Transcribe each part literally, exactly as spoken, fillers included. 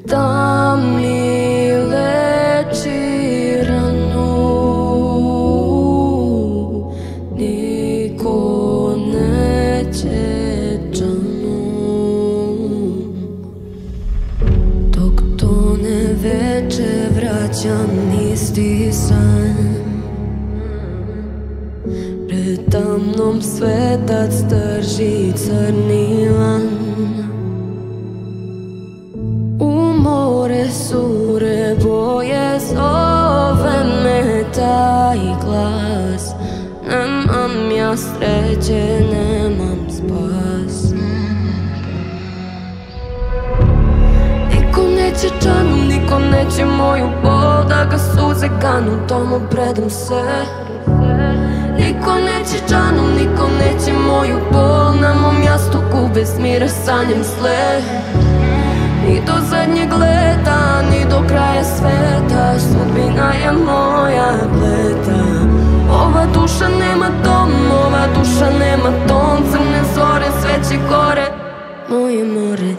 da mi leči ranu, niko neće džanu. Dok tone veče vraćam isti san, preda mnom svetac drži crni lan. U more sure boje zove me taj glas. Nemam ja sreće, nemam spas. Niko neće džanu, niko neće moju bol, da ga suze ganu, tomu predam se. Niko neće džanu, niko neće moju bol, na mom jastuku bez mira sanjam sle. Ni do zadnjeg leta, ni do kraja sveta, sudbina je moja pleta. Ova duša nema dom, ova duša nema ton, crne zore, sve će gore, moje more.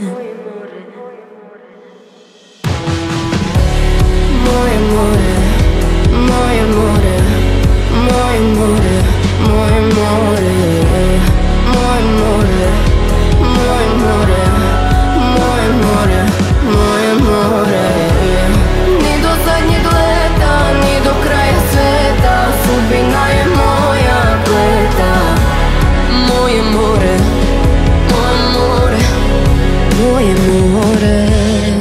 Moje more, moje more, moje more, moje more, moje more, moje more, moje more, moje more. Ni do zadnjeg leta, ni do kraja sveta, sudbina je moja pleta. Moje more, moje more, moje more.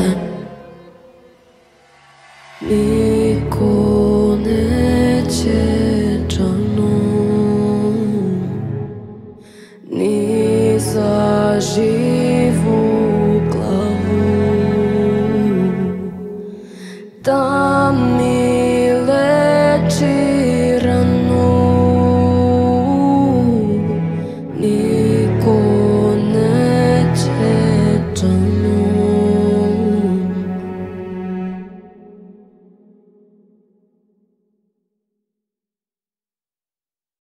Niko neće džanu, ni za živu